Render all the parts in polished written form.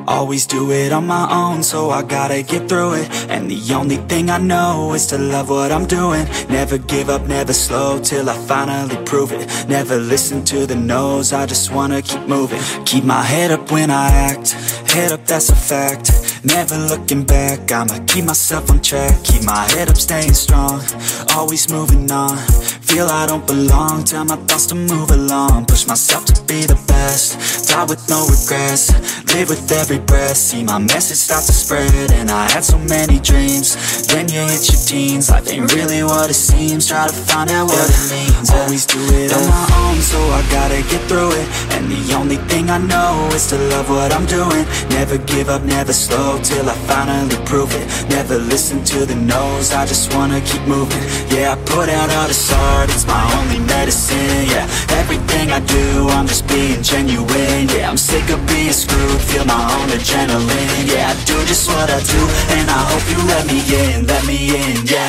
Always do it on my own, so I gotta get through it. And the only thing I know is to love what I'm doing. Never give up, never slow, till I finally prove it. Never listen to the no's, I just wanna keep moving. Keep my head up when I act, head up, that's a fact. Never looking back, I'ma keep myself on track. Keep my head up, staying strong, always moving on. Feel I don't belong, tell my thoughts to move along. Push myself to be the best, die with no regrets. Live with every breath, see my message start to spread. And I had so many dreams, then you hit your teens. Life ain't really what it seems, try to find out what it means. Always do it on my own, so I gotta get through it. And the only thing I know is to love what I'm doing. Never give up, never slow, till I finally prove it. Never listen to the no's, I just wanna keep moving. Yeah, I put out all this art, it's my only medicine. Yeah, everything I do, I'm just being genuine. Yeah, I'm sick of being screwed, feel my own adrenaline. Yeah, I do just what I do, and I hope you let me in, yeah.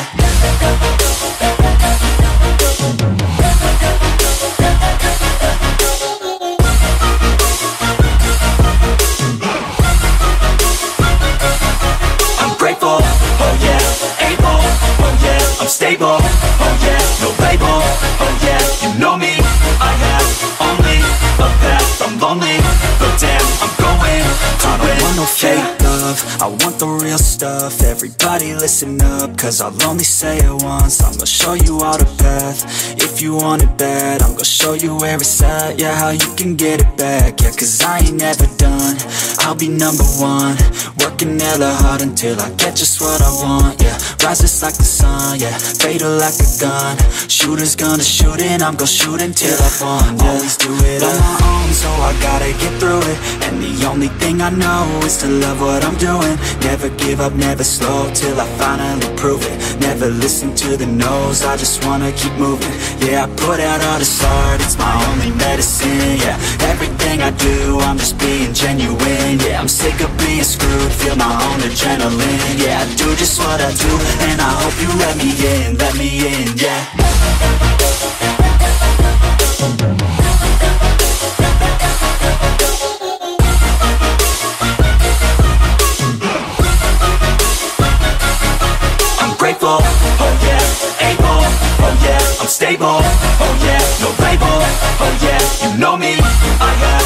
I'm stable, oh yeah, no label, oh yeah, you know me. I have only a path, I'm lonely, but damn, I'm going to I don't want no fake love, I want the real stuff. Everybody listen up, cause I'll only say it once. I'm gonna show you all the path, if you want it bad. I'm gonna show you where it's at, yeah, how you can get it back. Yeah, cause I ain't never done, I'll be number one. Working hella hard until I get just what I want, yeah. Rises like the sun, yeah, fatal like a gun. Shooter's gonna shoot and I'm gonna shoot until I won, yeah. Always do it on my own, so I gotta get through it. And the only thing I know is to love what I'm doing. Never give up, never slow, till I finally prove it. Never listen to the no's, I just wanna keep moving. Yeah, I put out all this art, it's my only medicine. Yeah, everything I do, I'm just being genuine. Yeah, I'm sick of being screwed, feel my own adrenaline. Yeah, I do just what I do, and I hope you let me in, yeah. I'm grateful, oh yeah, able, oh yeah, I'm stable, oh yeah, no label, oh yeah, you know me. I have